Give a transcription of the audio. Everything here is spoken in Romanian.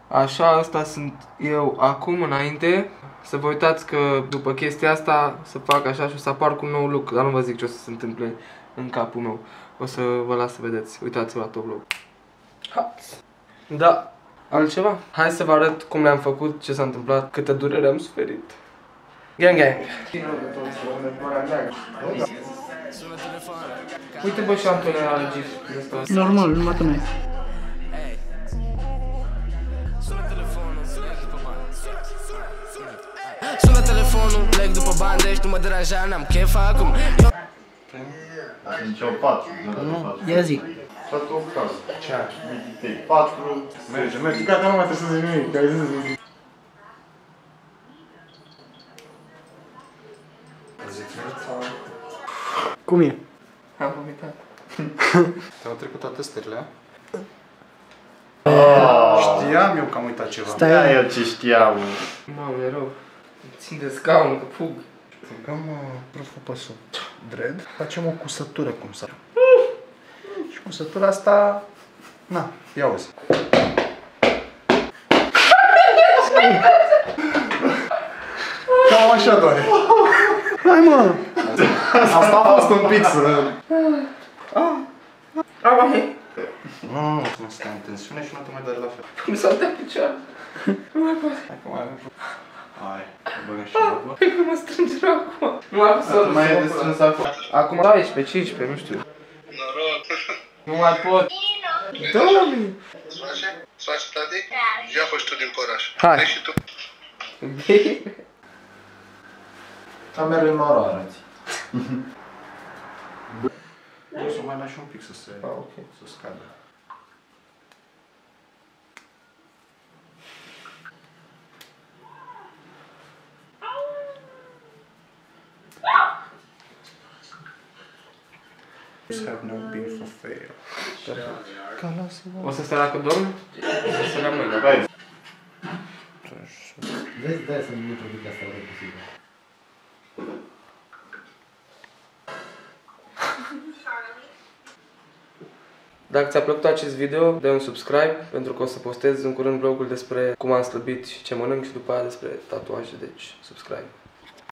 Așa, asta sunt eu acum, înainte. Să vă uitați că după chestia asta să fac așa și o să apar cu un nou look. Dar nu vă zic ce o să se întâmple în capul meu. O să vă las să vedeți. Uitați-vă la tot vlog. Da. Altceva? Hai să vă arăt cum le-am făcut, ce s-a întâmplat, câtă durere am suferit. Gang, gang! Uite bă și Antone la GIF. Normal, numai tu n-ai. Sună telefonul, plec după bani, deci nu mă deranja, n-am chef acum. Nici o 4, Nu, ia zi. toată o casă. Ce ai? Meditei 4, merge. Gata, nu mai trebuie să zic nimic, că ai zis. Cum e? Am vomitat. Te-au trecut atestările? Știam eu că am uitat ceva. Stai, eu ce știam. Mamă, e rău. Țin de scaun, că fug. Băgăm proful pe sub dread, facem o cusătură cum să. Și cusătura asta, na, ia uzi. Cam așa doare. hai mă! Asta a fost un pic să... Nu stai în tensiune și nu te mai doare la fel. Mi s-a dat picioare. Nu mai pot. Hai că mai avem. Hai, băgăm și apă. Hai că mă strânge rău acum. Nu mai pot să Mai e de strâns acum. Acum 14, 15, nu știu. Noroc! Nu mai pot. Doamne! Îți face, tati? Ia fost tu din oraș. Hai. Vrei și tu? Camerele maro arăți. O să mai lași un pic să se... să scadă. Have no beef for fail. O să stai dacă dorm? O să rămân. Vezi, de-aia să nu introduc asta la posibil. Dacă ți-a plăcut acest video, dă un subscribe pentru că o să postez în curând vlogul despre cum am slăbit și ce mănânc și după aia despre tatuaje, deci subscribe.